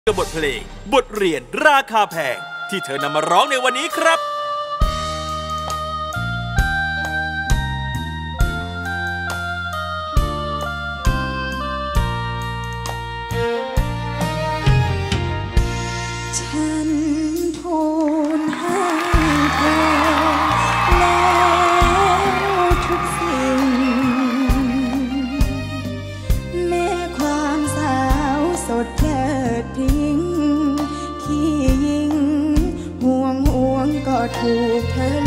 กับบทเพลงบทเรียนราคาแพงที่เธอนำมาร้องในวันนี้ครับฉันทูลให้เธอแล้วทุกสิ่งแม้ความสาวสดเลิศพริ้งที่ยิ่งห่วงก็ถูกเธอ